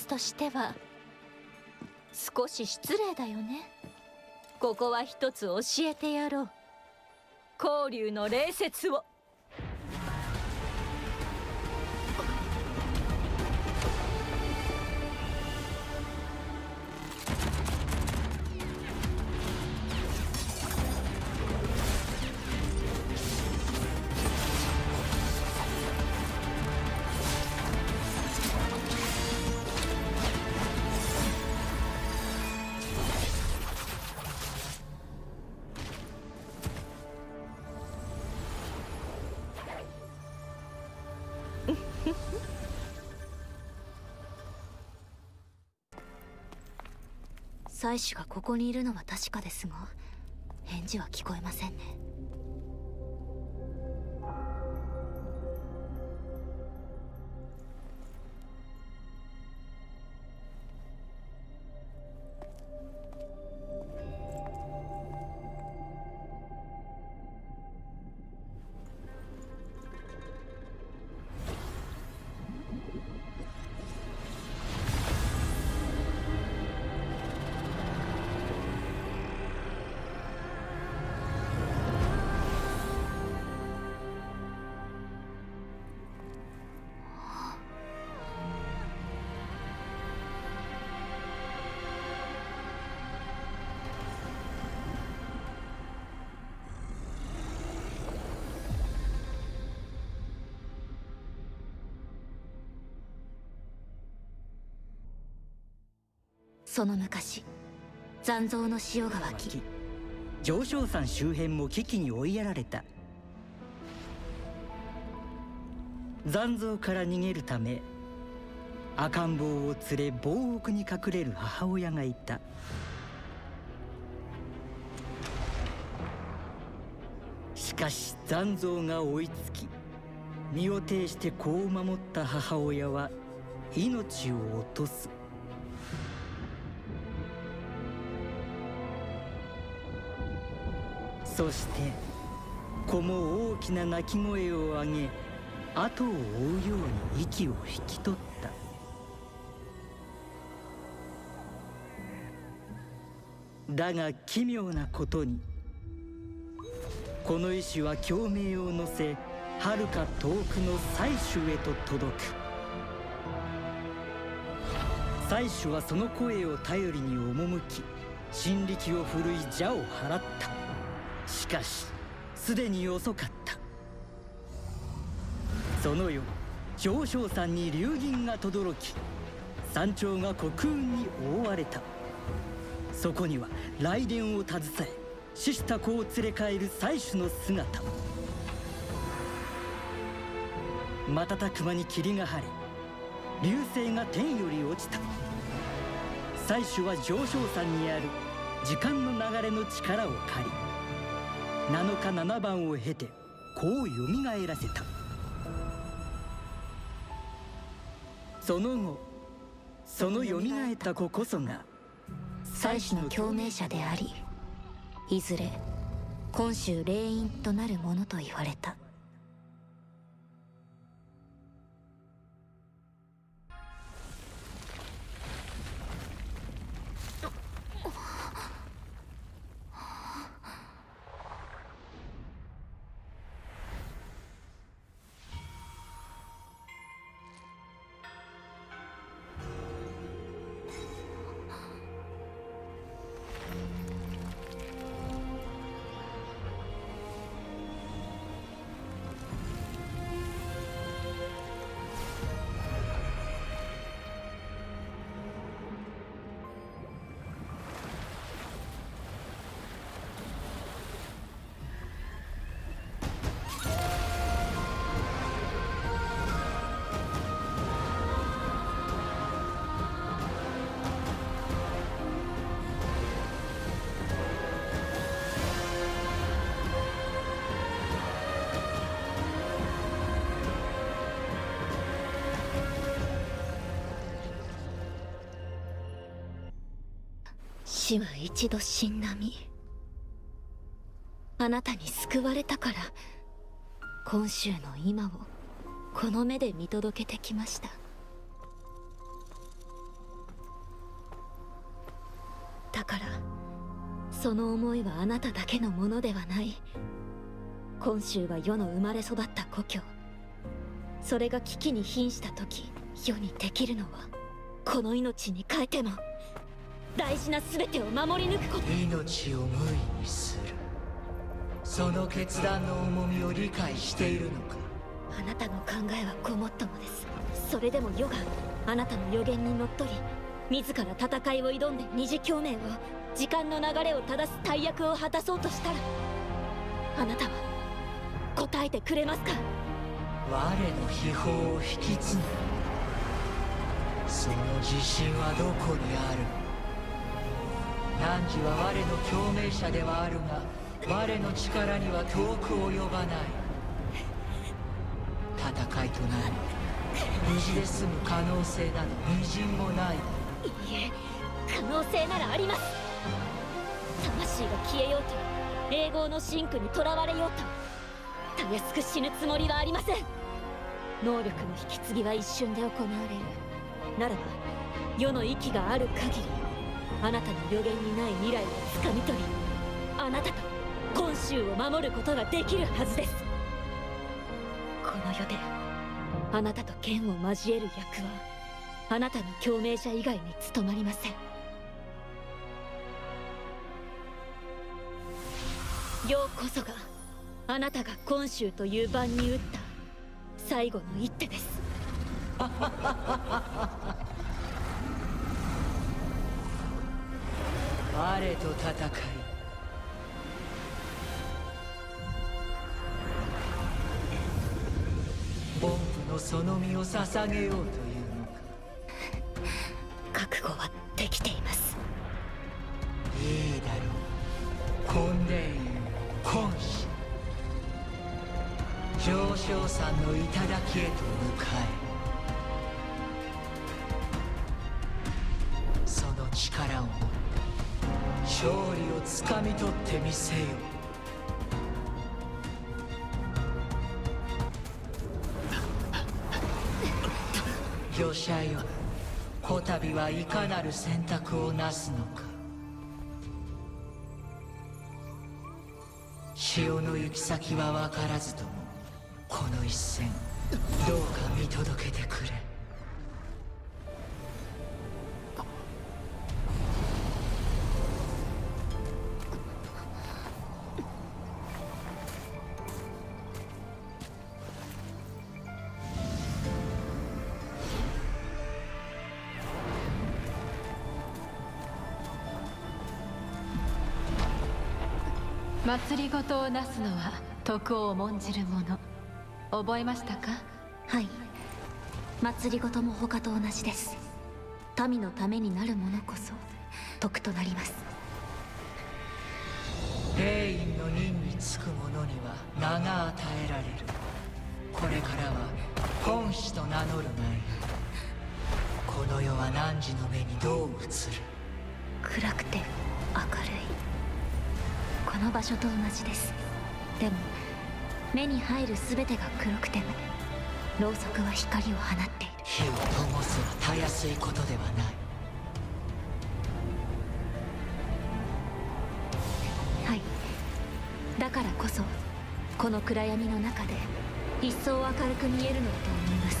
スとしては少し失礼だよね。ここは一つ教えてやろう。光龍の礼節を。 妻子がここにいるのは確かですが、返事は聞こえませんね。その昔、残像の潮が湧き、 上昇山周辺も危機に追いやられた。残像から逃げるため赤ん坊を連れ防奥に隠れる母親がいた。しかし残像が追いつき、身を挺して子を守った母親は命を落とす。そして子も大きな鳴き声を上げ、後を追うように息を引き取った。だが奇妙なことに、この石は共鳴を乗せ、遥か遠くの妻子へと届く。妻子はその声を頼りに赴き、神力を振るい邪を払った。しかしすでに遅かった。その夜、上昇山に流銀が轟き、山頂が黒雲に覆われた。そこには雷電を携え、死した子を連れ帰る妻子の姿。瞬く間に霧が晴れ、流星が天より落ちた。妻子は上昇山にある時間の流れの力を借り、7日7晩を経て子をよみがえらせた。その後、そのよみがえった子こそが妻子の共鳴者であり、いずれ今週霊因となるものと言われた。死は一度死んだ身。あなたに救われたから、今週の今をこの目で見届けてきました。 だからその思いはあなただけのものではない。今週が世の生まれ育った故郷、それが危機に瀕した時、世にできるのはこの命に変えても大事な全てを守り抜くこと。 命を無為にする、その決断の重みを理解しているのか。 あなたの考えはごもっともです。それでも世があなたの予言にのっとり自ら戦いを挑んで二次共鳴を、時間の流れを正す大役を果たそうとしたら、あなたは答えてくれますか。 我の秘宝を引き継ぐ、その自信はどこにある。汝は我の共鳴者ではあるが、我の力には遠く及ばない。戦いとなり無事で済む可能性など微塵もない。 いいえ、可能性ならあります。魂が消えようと、永劫の真空にとらわれようと、たやすく死ぬつもりはありません。能力の引き継ぎは一瞬で行われる。ならば世の息がある限り、あなたの予言にない未来をつかみ取り、あなたと今週を守ることができるはずです。この世であなたと剣を交える役はあなたの共鳴者以外に務まりません。ようこそがあなたが今週という番に打った最後の一手です。 我と戦い、ボンプのその身を捧げようというのか。 覚悟はできています。 いいだろう。根伝員今週、上昇山の頂へと向かえ。その力を持って勝利をつかみ取ってみせよ。御者よ、こたびはいかなる選択をなすのか。潮の行き先は分からずとも、この一戦どうか見届けてくれ。 祭りごとをなすのは徳を重んじる者、覚えましたか。 はい、祭りごとも他と同じです。民のためになるものこそ徳となります。 兵員の任に就く者には名が与えられる。これからは本使と名乗るがいい。この世は汝の目にどう映る。 暗くて明るい、この場所と同じです。でも目に入る全てが黒くても、ろうそくは光を放っている。 火を灯すはたやすいことではない。 はい、だからこそこの暗闇の中で一層明るく見えるのだと思います。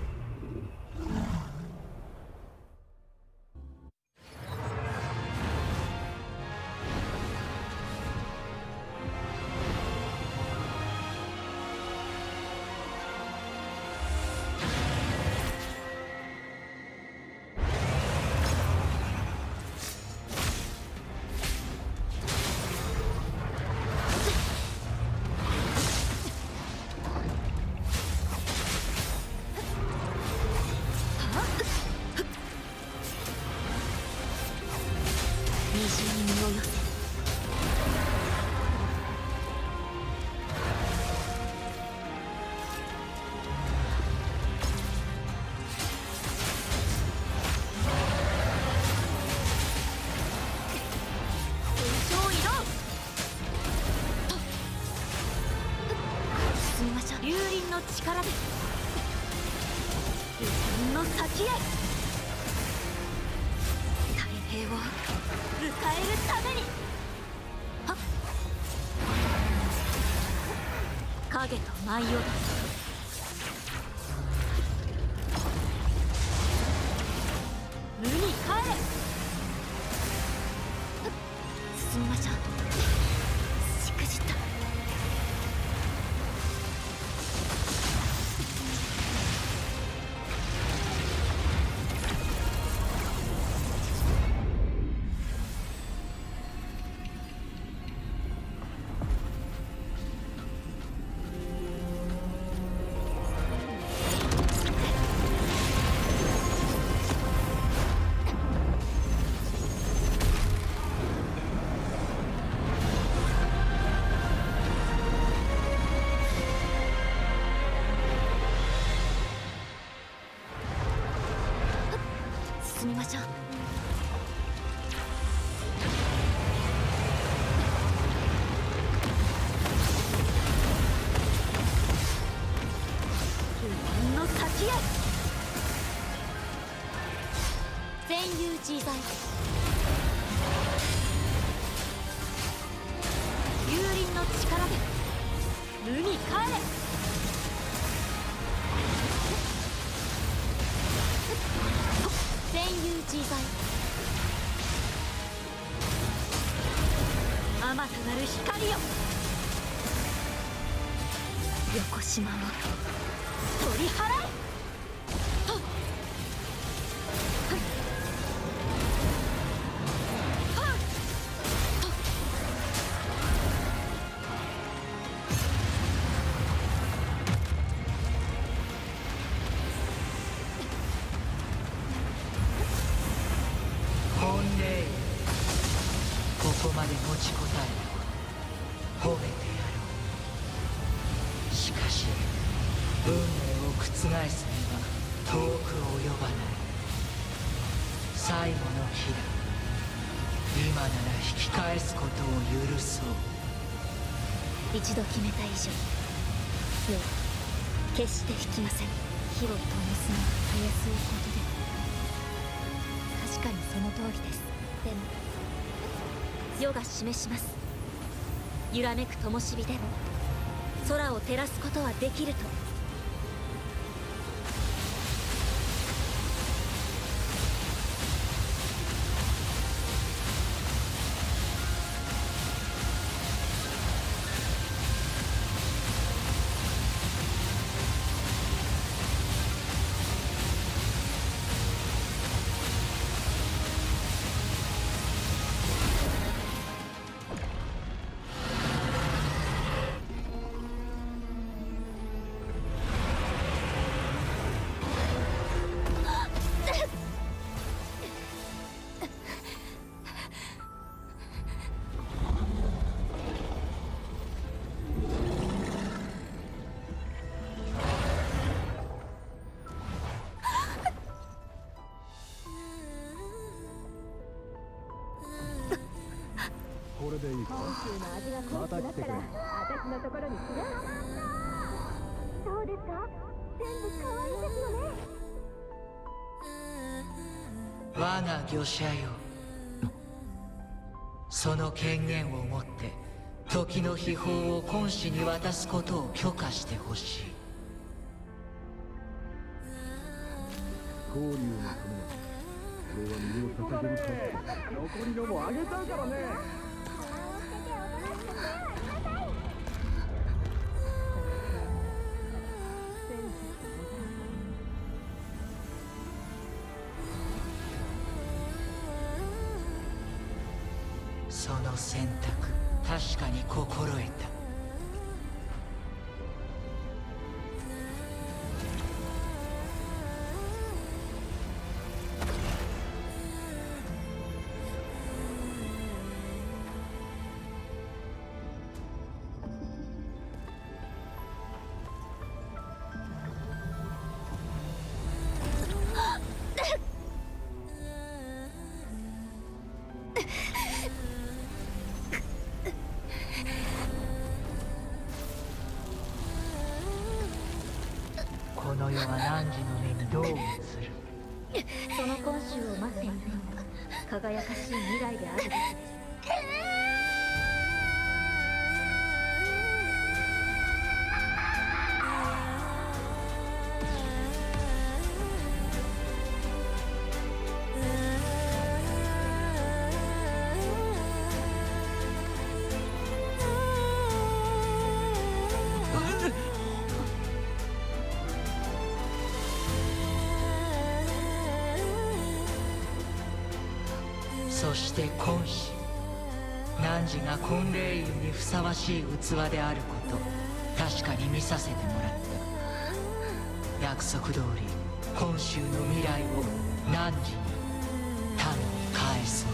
龍輪の力で遺産の先へ。太平をえるために。はっ、影と舞い踊る。無に帰れ。進みましょう。しくじった。進みましょう。不安の先へ。全遊自在。幽輪の力で無に帰れ。全遊自在。あまたなる光よ。横島を取り払え。はっはっはっはっ。 本霊、ここまで持ちこたえたわ。褒めてやろう。しかし運命を覆すには遠く及ばない。最後の日だ。今なら引き返すことを許そう。 一度決めた以上目は決して引きません。火を灯すのはたやすいことで。確かにその通りです。でも世が示します。揺らめく灯火でも空を照らすことはできると。 これでいいか。また来てくれ。 私のところに来る。そうですか。全部可愛いですよね。 我が御者よ、その権限をもって時の秘宝を今子に渡すことを許可してほしい。 交流のためなら俺は身を捧げるから。残りのもあげたからね。 その選択、確かに心得た。この世は汝の目にどう映る？ その今週を待っているのも輝かしい未来であるべきです。 して婚子、汝が婚礼院にふさわしい器であること確かに見させてもらった。約束通り今週の未来を汝に民に返そう。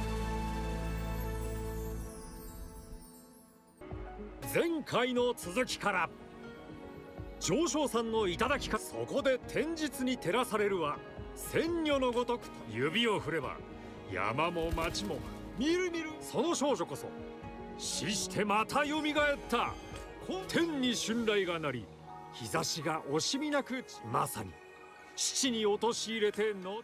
前回の続きから、上昇さんの頂きか、そこで天実に照らされるは千女のごとくと、指を振れば山も町もみるみる、その少女こそ死してまたよみがえった。天に春雷が鳴り、日差しが惜しみなく、まさに父に陥れての。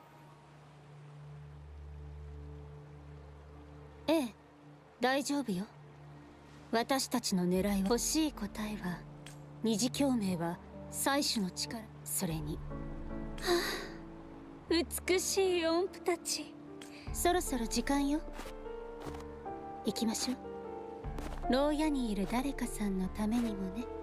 ええ、大丈夫よ。私たちの狙いは、欲しい答えは、二次共鳴は採取の力、それに、はあ、美しい音符たち。そろそろ時間よ。行きましょう。牢屋にいる誰かさんのためにもね。